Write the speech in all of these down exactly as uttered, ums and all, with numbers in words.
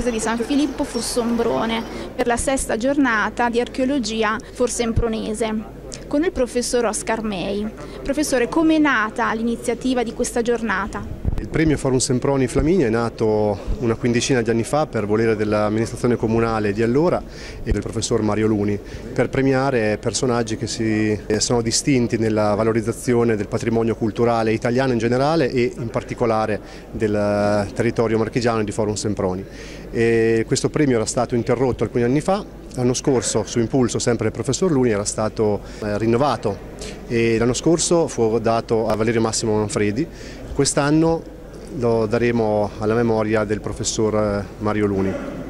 chiesa di San Filippo Fossombrone per la sesta giornata di archeologia forsempronese con il professor Oscar May. Professore, come è nata l'iniziativa di questa giornata? Il premio Forum Semproni Flaminia è nato una quindicina di anni fa per volere dell'amministrazione comunale di allora e del professor Mario Luni, per premiare personaggi che si sono distinti nella valorizzazione del patrimonio culturale italiano in generale e in particolare del territorio marchigiano e di Forum Semproni. E questo premio era stato interrotto alcuni anni fa. L'anno scorso, su impulso sempre del professor Luni, era stato eh, rinnovato e l'anno scorso fu dato a Valerio Massimo Manfredi. Quest'anno lo daremo alla memoria del professor Mario Luni.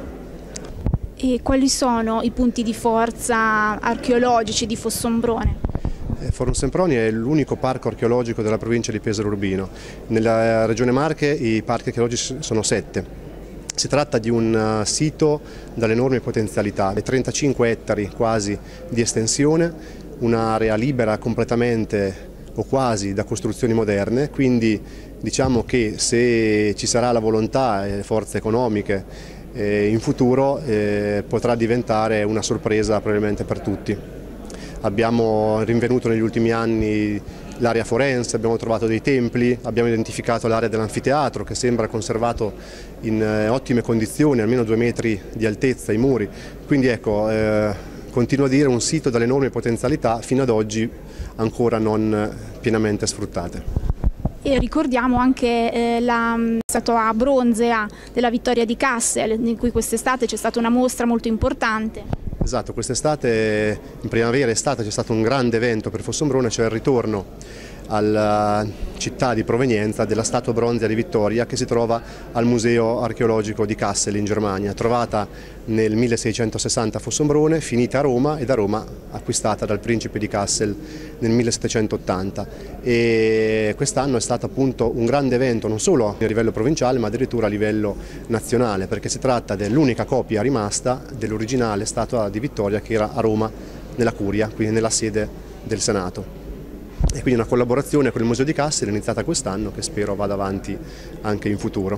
E quali sono i punti di forza archeologici di Fossombrone? Forum Semproni è l'unico parco archeologico della provincia di Pesaro Urbino. Nella regione Marche i parchi archeologici sono sette. Si tratta di un sito dalle enormi potenzialità, trentacinque ettari quasi di estensione, un'area libera completamente o quasi da costruzioni moderne, quindi diciamo che se ci sarà la volontà e le forze economiche eh, in futuro eh, potrà diventare una sorpresa probabilmente per tutti. Abbiamo rinvenuto negli ultimi anni l'area forense, abbiamo trovato dei templi, abbiamo identificato l'area dell'anfiteatro che sembra conservato in eh, ottime condizioni, almeno due metri di altezza i muri, quindi ecco, eh, continuo a dire un sito dalle enormi potenzialità fino ad oggi ancora non pienamente sfruttate. E ricordiamo anche eh, la statua bronzea della vittoria di Kassel, in cui quest'estate c'è stata una mostra molto importante. Esatto, quest'estate, in primavera e estate, c'è stato un grande evento per Fossombrone, cioè il ritorno alla città di provenienza della statua bronzea di Vittoria che si trova al Museo Archeologico di Kassel in Germania, trovata nel milleseicentosessanta a Fossombrone, finita a Roma e da Roma acquistata dal principe di Kassel nel millesettecentottanta. E quest'anno è stato appunto un grande evento non solo a livello provinciale ma addirittura a livello nazionale, perché si tratta dell'unica copia rimasta dell'originale statua di Vittoria che era a Roma nella Curia, quindi nella sede del Senato. E quindi una collaborazione con il Museo di Kassel è iniziata quest'anno che spero vada avanti anche in futuro.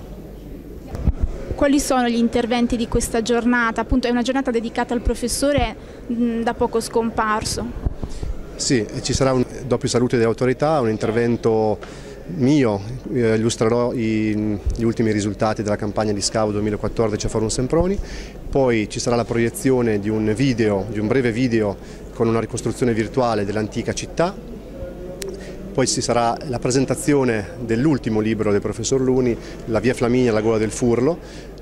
Quali sono gli interventi di questa giornata? Appunto è una giornata dedicata al professore mh, da poco scomparso. Sì, ci sarà un, dopo i saluti delle autorità un intervento mio, eh, illustrerò i, gli ultimi risultati della campagna di Scout duemilaquattordici a Forum Semproni, poi ci sarà la proiezione di un video, di un breve video con una ricostruzione virtuale dell'antica città. Poi ci sarà la presentazione dell'ultimo libro del professor Luni, La via Flaminia, la gola del Furlo.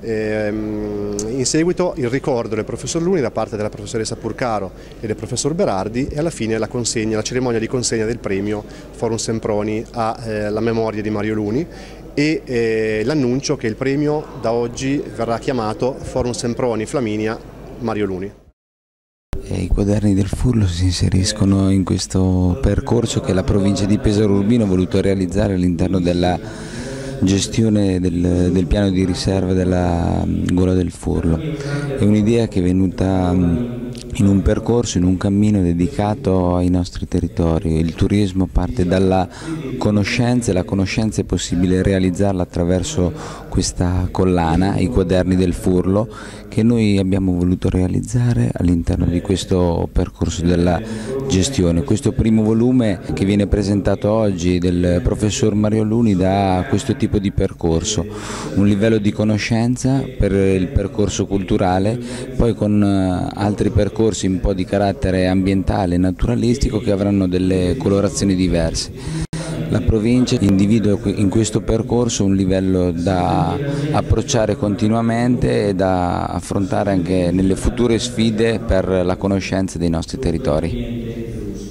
In seguito il ricordo del professor Luni da parte della professoressa Purcaro e del professor Berardi e alla fine la consegna, la cerimonia di consegna del premio Forum Semproni alla memoria di Mario Luni e eh, l'annuncio che il premio da oggi verrà chiamato Forum Semproni Flaminia Mario Luni. E I quaderni del Furlo si inseriscono in questo percorso che la provincia di Pesaro Urbino ha voluto realizzare all'interno della gestione del, del piano di riserva della gola del Furlo. È un'idea che è venuta in un percorso, in un cammino dedicato ai nostri territori. Il turismo parte dalla conoscenza e la conoscenza è possibile realizzarla attraverso questa collana, I quaderni del Furlo, che noi abbiamo voluto realizzare all'interno di questo percorso della gestione. Questo primo volume che viene presentato oggi del professor Mario Luni dà questo tipo di percorso, un livello di conoscenza per il percorso culturale, poi con altri percorsi un po' di carattere ambientale e naturalistico che avranno delle colorazioni diverse. La provincia individua in questo percorso un livello da approcciare continuamente e da affrontare anche nelle future sfide per la conoscenza dei nostri territori.